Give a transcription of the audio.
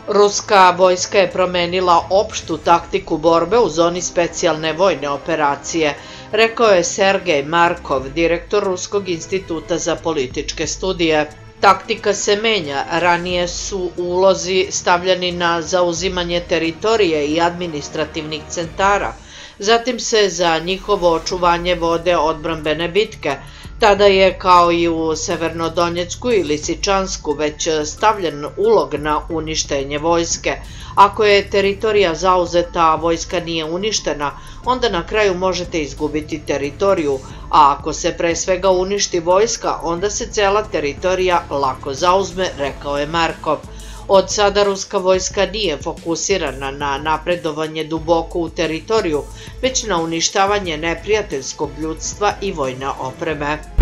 Ruska vojska je promenila opštu taktiku borbe u zoni specijalne vojne operacije, rekao je Sergej Markov, direktor Ruskog instituta za političke studije. Taktika se menja, ranije su ulozi stavljeni na zauzimanje teritorije i administrativnih centara, zatim se za njihovo očuvanje vode odbrambene bitke. Tada je, kao i u Severnodonjecku i Lisičansku, već stavljen ulog na uništenje vojske. Ako je teritorija zauzeta, a vojska nije uništena, onda na kraju možete izgubiti teritoriju, a ako se pre svega uništi vojska, onda se cela teritorija lako zauzme, rekao je Markov. Od sada ruska vojska nije fokusirana na napredovanje duboko u teritoriju, već na uništavanje neprijateljskog ljudstva i vojne opreme.